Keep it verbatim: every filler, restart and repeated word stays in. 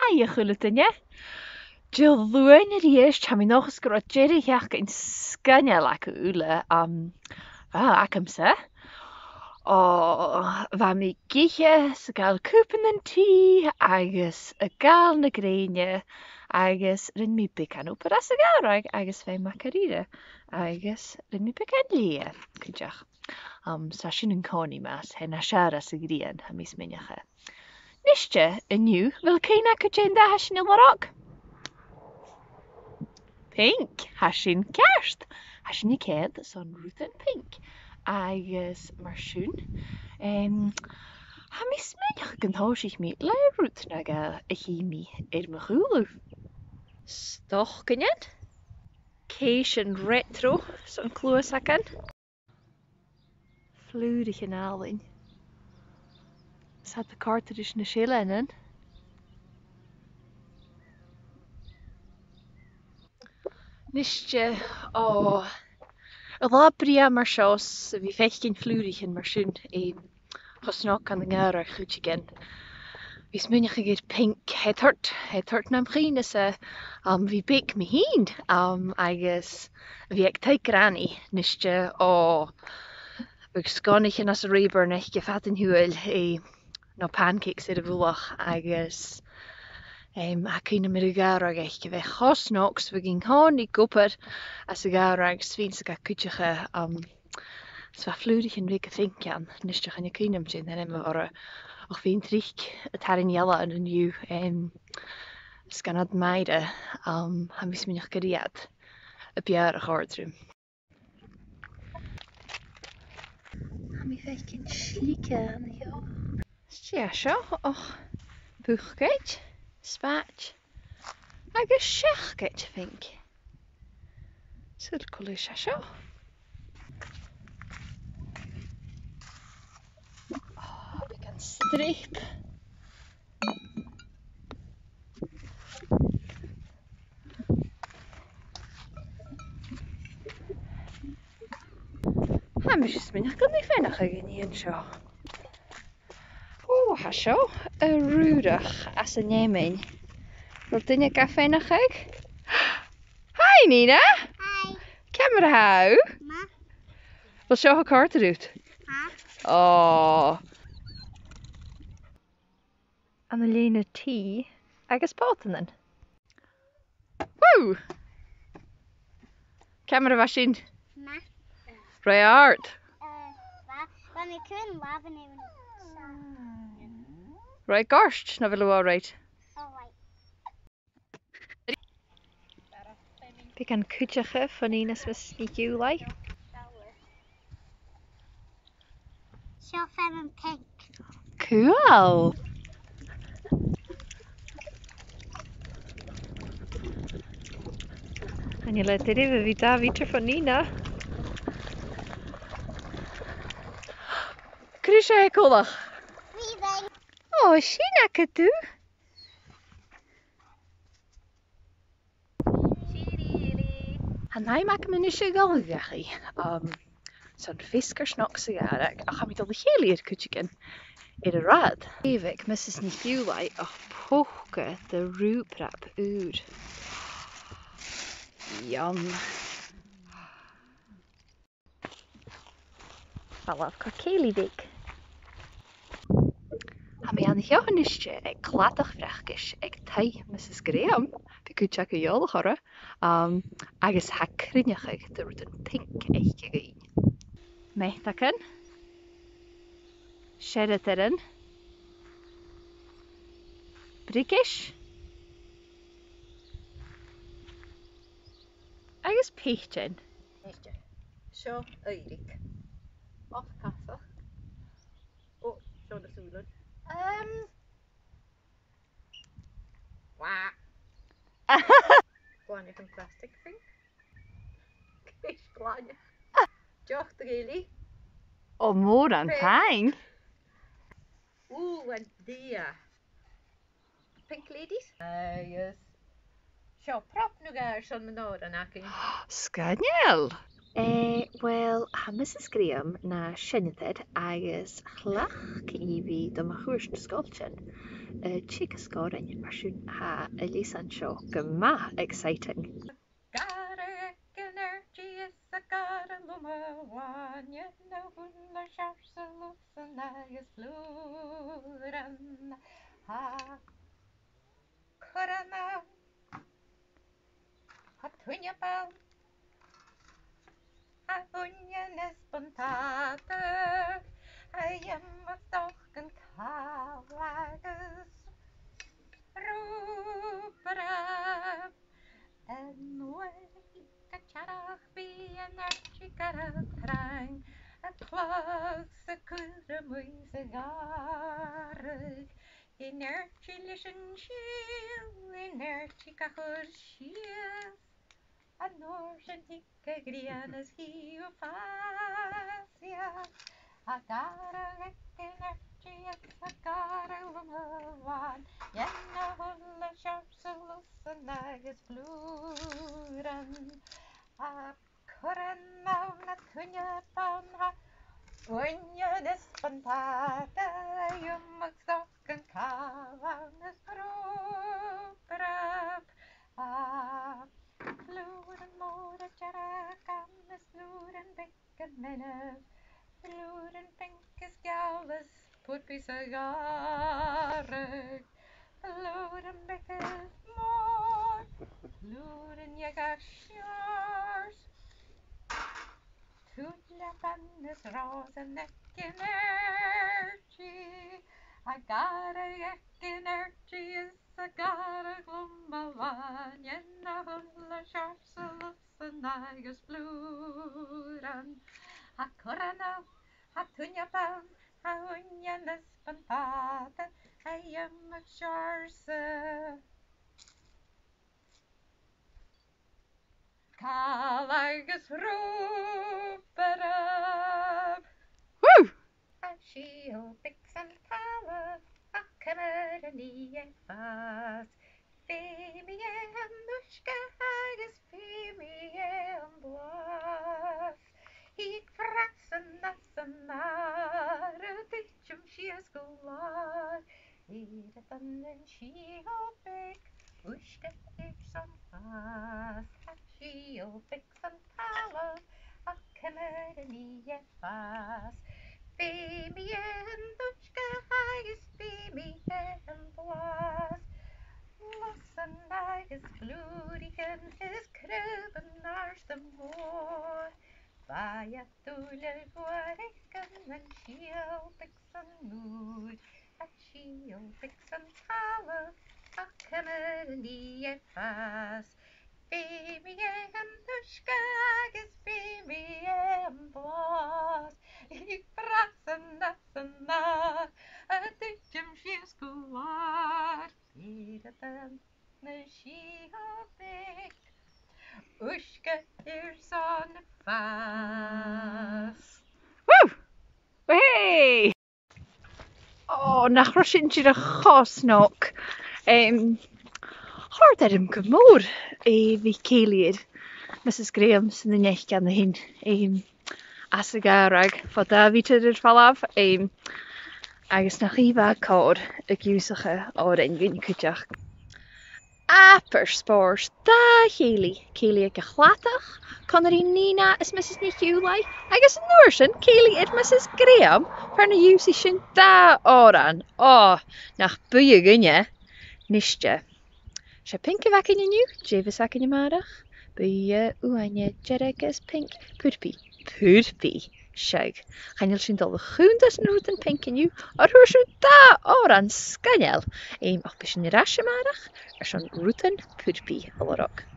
Hiya chwilydynne. Dilwyn yr eich tam i noch ysgro jerry hiach yn sgynel ac yle am fa ac amser. O, fa mi giche sy gael cwpan yn tŷ agos y gael na greinio agos ryn mi bican o paras y garag agos fe macarira agos ryn mi bican lia. Cydjach. Um, sa sy'n yn coni mas hen a siara sy grian ha mis myniach e. Nisje yn yw fel cyna cwtenda hasyn y warog. Pink hasyn kerst. Hasyn i cedd son Ruth yn pink. Agos mar siwn. Um, ha mis myniach gynthos ich mi le Ruth nag y hi mi er my chwlw. Stoch gynnyad. Ceis yn retro son clwys acan. Vloerig in alwyn. Zat de karter is na schillen. Nisje, oh, a la bria mar sjous, vi fechkin vloerig in mar schön e gesnok aan de gara goed again. Vi smunnig geet pink, het hurt, het hurt nam geen is um vi bik me heen, um I guess vi ek take rani, nisje, oh, ik skonnig in as a reber nech gefat in huel e no pancakes er vlach agus um, a cyn ymwyr y garag eich gyfe chos nox fy gyn hon i gwpr as y garag sfyn sy'n gael cwtioch e um, sfa flwrig yn rhaid gyffincan nysdioch yn y cyn ymdyn yn ymwyr o'r och fi'n tric y tarin iala yn yn yw um, sganad maida um, ham fys mynioch gyriad y biar y chordrwm. Ham i fech gyn slica yn y hiol. Ja, zo. Och, buchkeit, spaat, agus sjechkeit, vind ik. Cirkel is zo. Oh, ik een streep. Ha, maar is mijn kan niet verder gaan hier zo. O, hasio, y rwydach as y niemen. Roedd dyna gaffe na chag? Hi, Nina! Hi. Camera hau? Ma. Wel, sio ha cart eruit. Ha. O. An y lyn y tŷ, agos pot yn yn. Woo! Camera fasyn. Ma. Rai art. Uh, va. Va mi kun lava nu. Rai gorsht, na fel o reit. Oh, right. Pick an cwtioch e, fan un as fy sneak yw lai. Show fem pink. Cool! En je let er even wie daar wiet van Nina. Krisha e kolach. Weaving. Oh, Shina ka tu. Han hij maak me nisje galgachi. Um, zo'n viskersnok sigarak. Ach, ga mi dat heel hier kutjiken. In de rad. Even, ik mis het niet veel bij. Ach, poche de roeprap uur. Yum. Alaf kakeli dik. Ha mi an johannisje ek klatach vrachkis ek tai Missus Graham. Fi kutjak a jol chorre. Um, agus ha crinjach ag dy rwyd yn pink eich gyn. Mehtaken. Sherriteren. Brickish. Agus pechten. Sio Eirik. Off casa. O, sio na sŵlwn. Um. Wa. Gwania yn plastic thing. Ceis gwania. Joch dy geili. O mor an pang. Ooh, and dia. Pink ladies. Uh, yes. Sio prop nhw gair son mynod yn acyn. Sganiel. Eh, wel, ha Missus Graham na sinnethed agus chlach i fi do ma chwrs na sgolchen. y chick ysgoren yn marsiwn ha y lisan sio gyma exciting. Gara energy is a gara lumawan, yet no hula sharps a loose and I is fluran. Ha Corona, ha tunya bal, ha onion is buntada. I am a dog and calagas, rupara, and way kacharach be energy karatrang, a clogs a kura muisagar. Energy listen chill, energy kachur shias, a norsen hicka grianas he of fasia. I gotta energy, it's a gotta woman. Yenna hulla sharps a loose and I is fluran. A curran now, not tunya pound. Onion is fantada, you must talk and kavan is proper. Ah, fluid and more a jarakan is fluid and bacon menace. Fluid and pink is gallus, put piece of garlic. Fluid and bacon more, fluid and yaga shores. Tutlapan is rose and neck energy. I got a yak energy, is I got a glumbavan. Yenna hulla sharps a loose and I is fluran. Ha corana, ha tunya pan, ha onion is pantata. I am a sharsa. Calagas ruperab. Woo! She'll fix and power, a comedy and fast. Femi and Nushka haggis, Femi and bluff. He frats and nuts and not a ditchum she is go lot. Eat a thun and she'll bake, Ushka is some fast. She'll fix and power, a comedy and fast. Femi and Nushka haggis, Femi and bluff. Lossen I is flurigen, his crib and arse the more. By a tulel guarican, and she'll fix and mood, and she'll fix and tower, a comedy and fast. Femi and Nushka is Femi and bluff. He frats and nuts and not, a ditchum she's good. Eat a thun, she'll bake. Ushka here's on fast. Woo! Hey! Oh, nach rosyn ti'n achos nog. Um, Hord erim gymwr e fi ceiliad. Missus Graham sy'n ddynech gan hyn. Um, as y garag fod a fi tydy'r falaf. Um, Agus nach chi fa cod y giwsach e o'r engyn cwtach. Aper spors da Keili. Keili ag a chlatach. Conor i Nina is Missus Nichulai. Agus Norsen, Keili id Missus Graham. Per na iwsi sy'n da oran. O, nach bwy gynne. Nishtje. Se pink vac in je nu, Javis vac in je maandag. Buje uanje Jerekas pink purpi. Purpi. Shag. Gaan je zien dat de groentes en roeten pink in je. Or hoe zo da oran skanjel. Eem, ach, bis je rasje maandag. Er zo'n roeten purpi. Alle rock.